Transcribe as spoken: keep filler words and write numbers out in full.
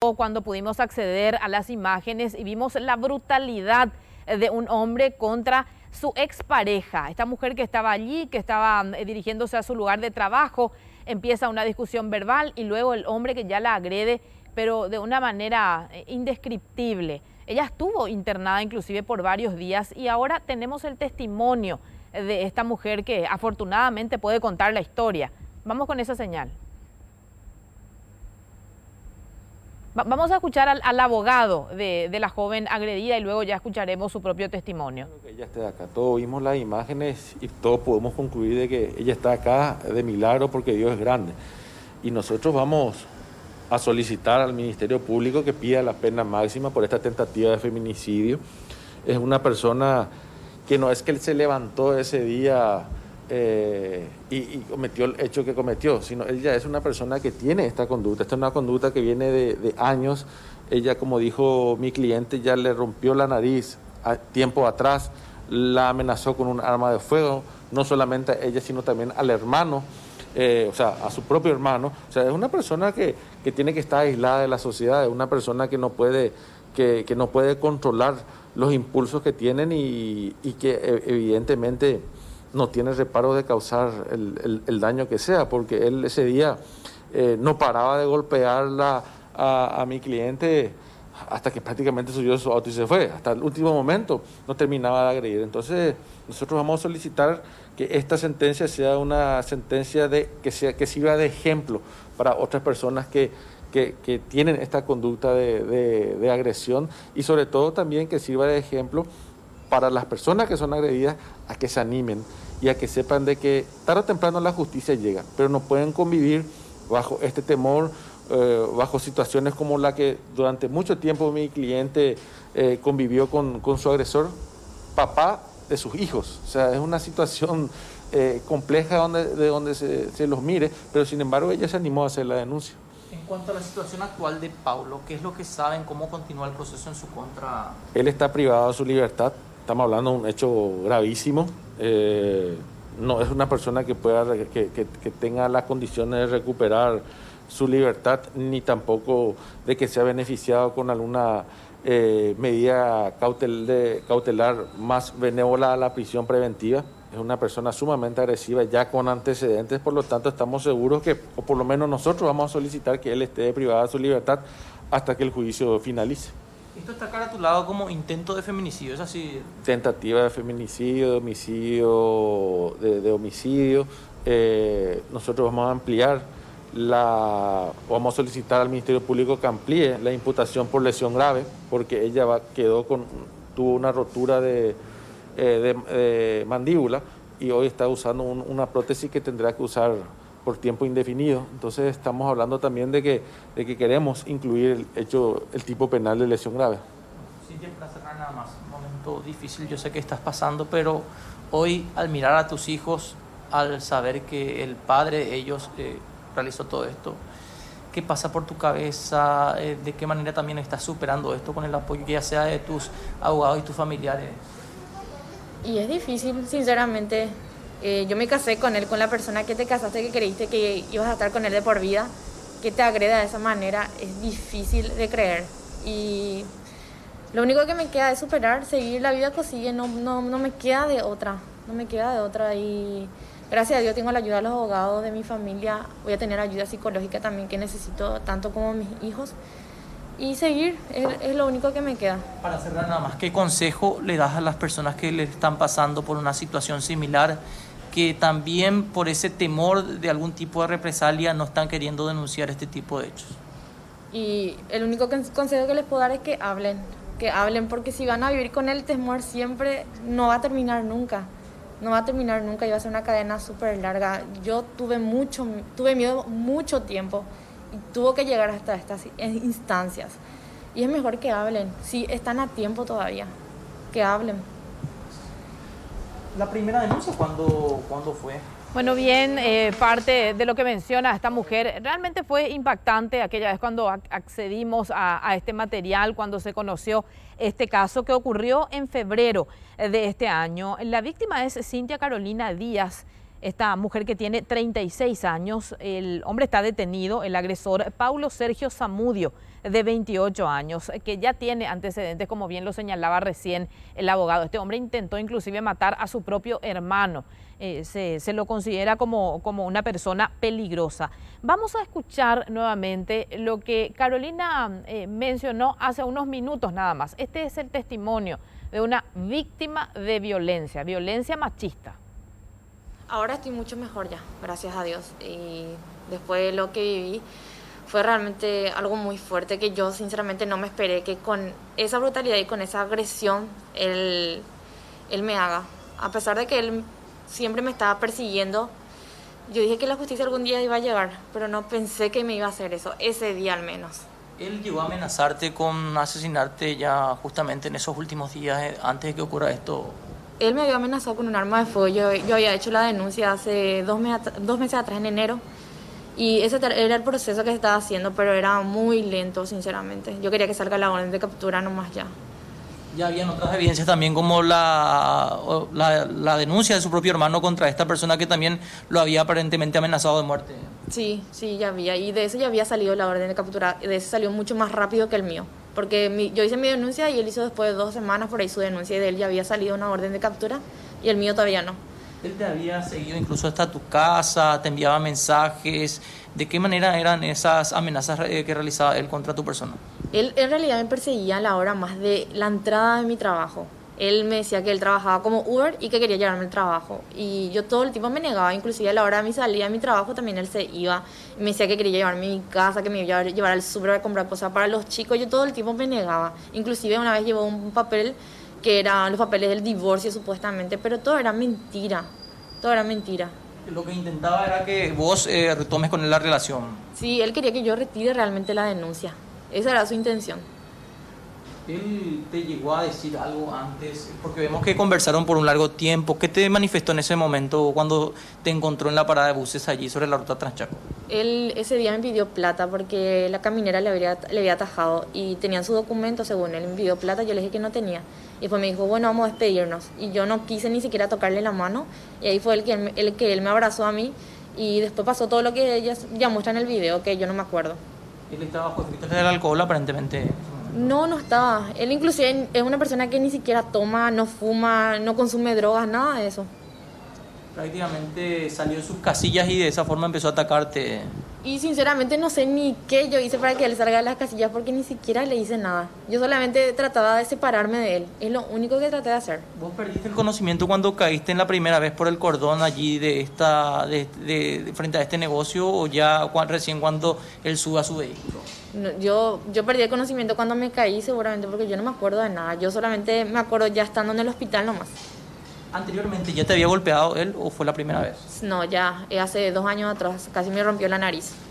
Cuando pudimos acceder a las imágenes y vimos la brutalidad de un hombre contra su expareja. Esta mujer que estaba allí, que estaba dirigiéndose a su lugar de trabajo, empieza una discusión verbal y luego el hombre que ya la agrede, pero de una manera indescriptible. Ella estuvo internada inclusive por varios días y ahora tenemos el testimonio de esta mujer que afortunadamente puede contar la historia. Vamos con esa señal. Vamos a escuchar al, al abogado de, de la joven agredida y luego ya escucharemos su propio testimonio. Que ella esté acá. Todos vimos las imágenes y todos podemos concluir de que ella está acá de milagro porque Dios es grande. Y nosotros vamos a solicitar al Ministerio Público que pida la pena máxima por esta tentativa de feminicidio. Es una persona que no es que él se levantó ese día Eh, y, y cometió el hecho que cometió, sino él ya es una persona que tiene esta conducta. Esta es una conducta que viene de, de años. Ella, como dijo mi cliente, ya le rompió la nariz a, tiempo atrás, la amenazó con un arma de fuego, no solamente a ella, sino también al hermano, eh, o sea, a su propio hermano. O sea, es una persona que, que tiene que estar aislada de la sociedad, es una persona que no puede, que, que no puede controlar los impulsos que tienen y, y que evidentemente no tiene reparo de causar el, el, el daño que sea, porque él ese día eh, no paraba de golpearla a, a mi cliente hasta que prácticamente subió su auto y se fue. Hasta el último momento no terminaba de agredir. Entonces nosotros vamos a solicitar que esta sentencia sea una sentencia de, que, sea, que sirva de ejemplo para otras personas que, que, que tienen esta conducta de, de, de agresión y sobre todo también que sirva de ejemplo para las personas que son agredidas a que se animen y a que sepan de que tarde o temprano la justicia llega, pero no pueden convivir bajo este temor, eh, bajo situaciones como la que durante mucho tiempo mi cliente eh, convivió con, con su agresor, papá de sus hijos. O sea, es una situación eh, compleja donde, de donde se, se los mire, pero sin embargo ella se animó a hacer la denuncia. En cuanto a la situación actual de Paulo, ¿qué es lo que saben? ¿Cómo continúa el proceso en su contra? Él está privado de su libertad. Estamos hablando de un hecho gravísimo. Eh, no es una persona que pueda que, que, que tenga las condiciones de recuperar su libertad, ni tampoco de que sea beneficiado con alguna eh, medida cautel de, cautelar más benévola a la prisión preventiva. Es una persona sumamente agresiva, ya con antecedentes, por lo tanto estamos seguros que, o por lo menos nosotros vamos a solicitar que él esté privado de su libertad hasta que el juicio finalice. Esto está caratulado como intento de feminicidio, ¿es así? Tentativa de feminicidio, de homicidio, de, de homicidio. Eh, nosotros vamos a ampliar la, vamos a solicitar al Ministerio Público que amplíe la imputación por lesión grave, porque ella va, quedó con, tuvo una rotura de, eh, de, de mandíbula y hoy está usando un, una prótesis que tendrá que usar por tiempo indefinido. Entonces estamos hablando también de que, de que queremos incluir el hecho, el tipo penal de lesión grave. Sí, para cerrar nada más, un momento difícil, yo sé que estás pasando, pero hoy al mirar a tus hijos, al saber que el padre de ellos eh, realizó todo esto, ¿qué pasa por tu cabeza? Eh, ¿De qué manera también estás superando esto con el apoyo ya sea de tus abogados y tus familiares? Y es difícil, sinceramente. Eh, yo me casé con él, con la persona que te casaste, que creíste que ibas a estar con él de por vida, que te agreda de esa manera, es difícil de creer. Y lo único que me queda es superar, seguir la vida que sigue, no, no, no me queda de otra, no me queda de otra. Y gracias a Dios tengo la ayuda de los abogados de mi familia, voy a tener ayuda psicológica también que necesito, tanto como mis hijos. Y seguir, es, es lo único que me queda. Para cerrar nada más, ¿qué consejo le das a las personas que le están pasando por una situación similar, que también por ese temor de algún tipo de represalia no están queriendo denunciar este tipo de hechos? Y el único consejo que les puedo dar es que hablen, que hablen, porque si van a vivir con el temor siempre, no va a terminar nunca. No va a terminar nunca y va a ser una cadena súper larga. Yo tuve mucho, tuve miedo mucho tiempo y tuvo que llegar hasta estas instancias. Y es mejor que hablen, si están a tiempo todavía, que hablen. ¿La primera denuncia cuándo, cuándo fue? Bueno, bien, eh, parte de lo que menciona esta mujer, realmente fue impactante aquella vez cuando accedimos a, a este material, cuando se conoció este caso que ocurrió en febrero de este año. La víctima es Cintia Carolina Díaz, esta mujer que tiene treinta y seis años. El hombre está detenido, el agresor Paulo Sergio Zamudio, de veintiocho años, que ya tiene antecedentes, como bien lo señalaba recién el abogado. Este hombre intentó inclusive matar a su propio hermano. Eh, se, se lo considera como, como una persona peligrosa. Vamos a escuchar nuevamente lo que Carolina eh, mencionó hace unos minutos nada más. Este es el testimonio de una víctima de violencia, violencia machista. Ahora estoy mucho mejor ya, gracias a Dios. Y después de lo que viví, fue realmente algo muy fuerte que yo sinceramente no me esperé que con esa brutalidad y con esa agresión él, él me haga. A pesar de que él siempre me estaba persiguiendo, yo dije que la justicia algún día iba a llegar, pero no pensé que me iba a hacer eso, ese día al menos. ¿Él llegó a amenazarte con asesinarte ya justamente en esos últimos días, eh, antes de que ocurra esto? Él me había amenazado con un arma de fuego. Yo, yo había hecho la denuncia hace dos, mes, dos meses atrás, en enero, y ese era el proceso que se estaba haciendo, pero era muy lento, sinceramente. Yo quería que salga la orden de captura nomás ya. Ya habían otras evidencias también, como la, la, la denuncia de su propio hermano contra esta persona que también lo había aparentemente amenazado de muerte. Sí, sí, ya había. Y de eso ya había salido la orden de captura. De ese salió mucho más rápido que el mío. Porque mi, yo hice mi denuncia y él hizo después de dos semanas por ahí su denuncia, y de él ya había salido una orden de captura y el mío todavía no. Él te había seguido incluso hasta tu casa, te enviaba mensajes. ¿De qué manera eran esas amenazas que realizaba él contra tu persona? Él en realidad me perseguía a la hora más de la entrada de mi trabajo. Él me decía que él trabajaba como Uber y que quería llevarme al trabajo. Y yo todo el tiempo me negaba, inclusive a la hora de mi salida de mi trabajo también él se iba. Me decía que quería llevarme a mi casa, que me iba a llevar al súper a comprar cosas para los chicos. Yo todo el tiempo me negaba. Inclusive una vez llevó un papel que eran los papeles del divorcio supuestamente, pero todo era mentira. Todo era mentira. Lo que intentaba era que vos eh, retomes con él la relación. Sí, él quería que yo retire realmente la denuncia. Esa era su intención. ¿Él te llegó a decir algo antes? Porque vemos que conversaron por un largo tiempo. ¿Qué te manifestó en ese momento cuando te encontró en la parada de buses allí sobre la ruta Transchaco? Él ese día me pidió plata porque la caminera le había, le había atajado y tenían su documento, según él. Me pidió plata, yo le dije que no tenía. Y después me dijo, bueno, vamos a despedirnos. Y yo no quise ni siquiera tocarle la mano. Y ahí fue el que él, el que él me abrazó a mí. Y después pasó todo lo que ellas ya muestran en el video, que yo no me acuerdo. ¿Él estaba bajo efectos del alcohol aparentemente? No, no estaba. Él inclusive es una persona que ni siquiera toma, no fuma, no consume drogas, nada de eso. Prácticamente salió de sus casillas y de esa forma empezó a atacarte. Y sinceramente no sé ni qué yo hice para que él salga de las casillas porque ni siquiera le hice nada. Yo solamente trataba de separarme de él. Es lo único que traté de hacer. ¿Vos perdiste el conocimiento cuando caíste en la primera vez por el cordón allí de esta de, de, de frente a este negocio o ya cu- recién cuando él sube a su vehículo? No, yo, yo perdí el conocimiento cuando me caí seguramente porque yo no me acuerdo de nada. Yo solamente me acuerdo ya estando en el hospital nomás. ¿Anteriormente ya te había golpeado él o fue la primera vez? No, ya hace dos años atrás casi me rompió la nariz.